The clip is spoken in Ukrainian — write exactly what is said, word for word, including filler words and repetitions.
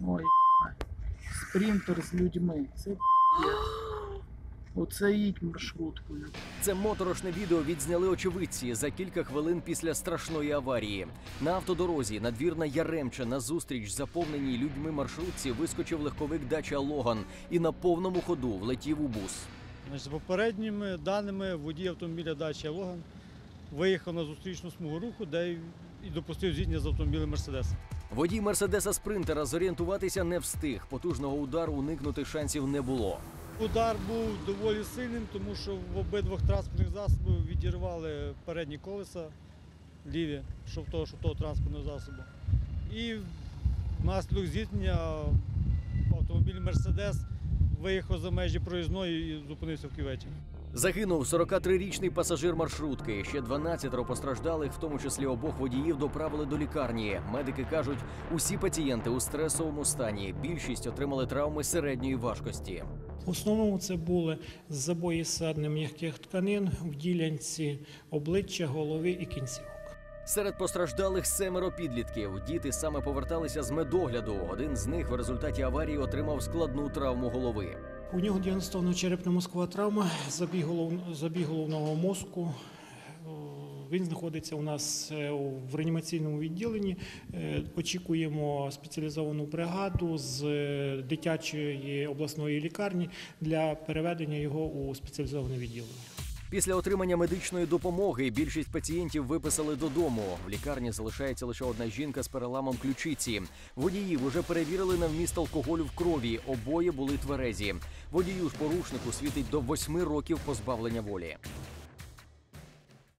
Ой, спринтер з людьми. Це Оце їдь маршруткою. Це моторошне відео відзняли очевидці за кілька хвилин після страшної аварії. На автодорозі надвірна Яремча назустріч заповненій людьми маршрутці вискочив легковик Dacia Logan і на повному ходу влетів у бус. Значить, за попередніми даними, водій автомобіля Dacia Logan виїхав на зустрічну смугу руху, де і допустив зіткнення з автомобілем Mercedes. Водій Мерседеса Спринтера зорієнтуватися не встиг. Потужного удару уникнути шансів не було. Удар був доволі сильним, тому що в обидвох транспортних засобів відірвали передні колеса ліві, що в того, що в того транспортного засобу. І внаслідок зіткнення автомобіль Mercedes виїхав за межі проїзної і зупинився в кюветі. Загинув сорокатрирічний пасажир маршрутки. Ще дванадцятеро постраждалих, в тому числі обох водіїв, доправили до лікарні. Медики кажуть, усі пацієнти у стресовому стані. Більшість отримали травми середньої важкості. В основному це були забої ссадин м'яких тканин в ділянці обличчя, голови і кінцівок. Серед постраждалих семеро підлітків. Діти саме поверталися з медогляду. Один з них в результаті аварії отримав складну травму голови. У нього діагностована черепно-мозкова травма, забій, голов... забій головного мозку. Він знаходиться у нас в реанімаційному відділенні. Очікуємо спеціалізовану бригаду з дитячої обласної лікарні для переведення його у спеціалізоване відділення. Після отримання медичної допомоги більшість пацієнтів виписали додому. В лікарні залишається лише одна жінка з переламом ключиці. Водіїв уже перевірили на вміст алкоголю в крові. Обоє були тверезі. Водію ж порушнику світить до восьми років позбавлення волі.